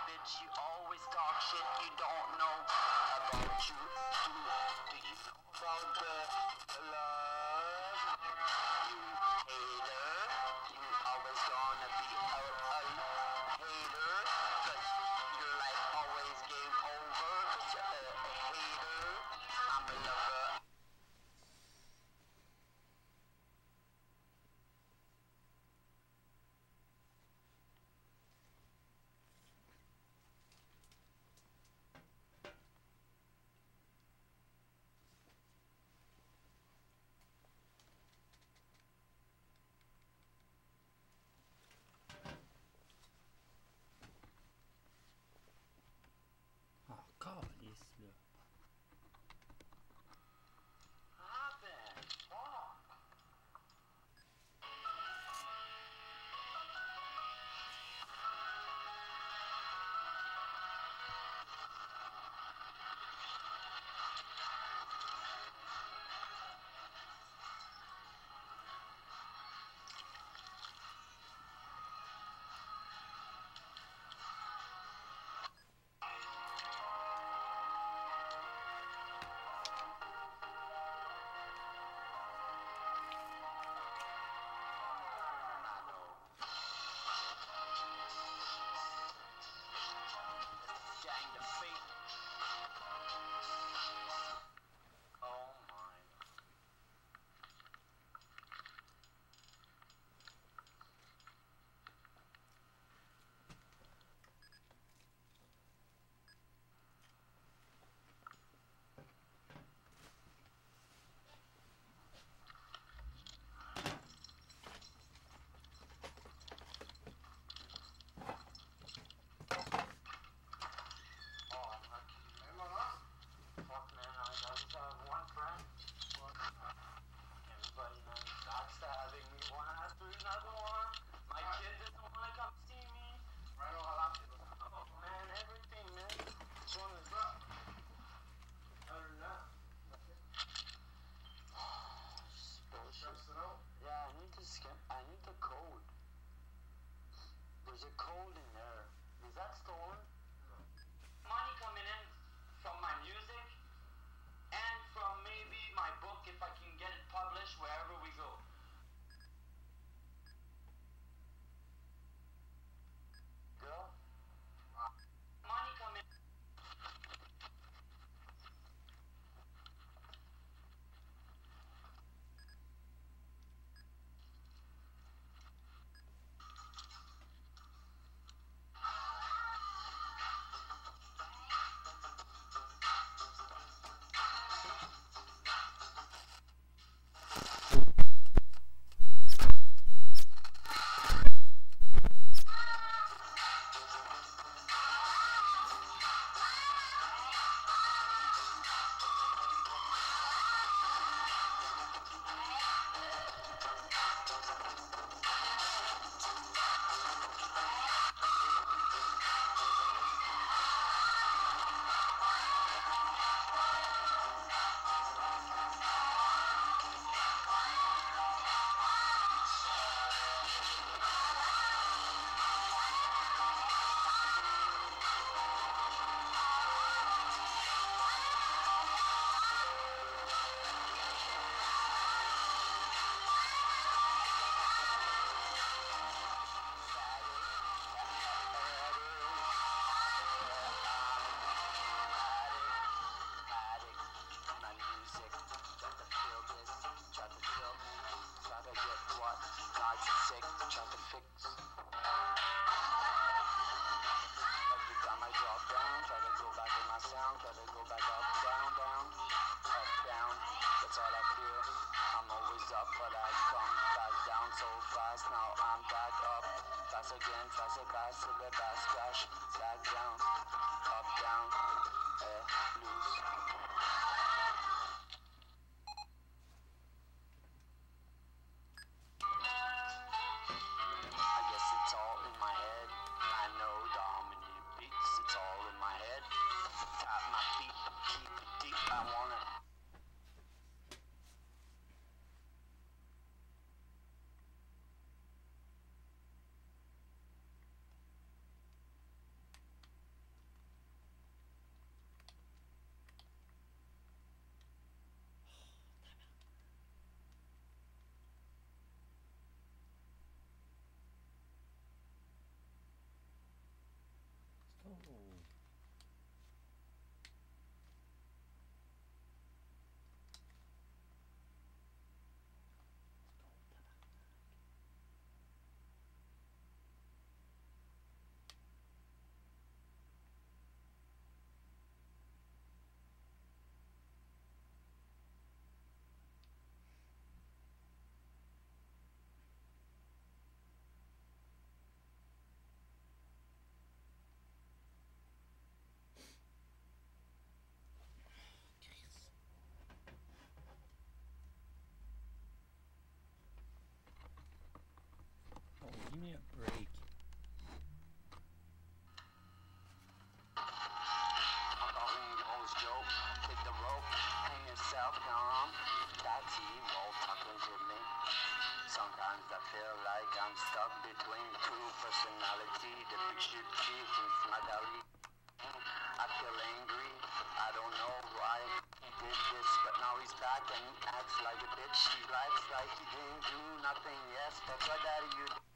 bitch, you always talk shit you don't know about you. Do you know about the love? You hater, you always gonna be a hater, cause your life always game over, cause you're a hater. I'm a lover. Ah, câlisse-lhe. I need the code. There's a code in there. Is that stolen? No. Money coming in from my music and from maybe my book if I can get it published wherever we go. Girl? Money coming. chief with Magali. I feel angry. I don't know why he did this, but now he's back and he acts like a bitch. He likes like he didn't do nothing. Yes, that's what daddy you did.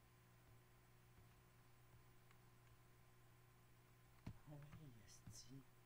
Oui, esti.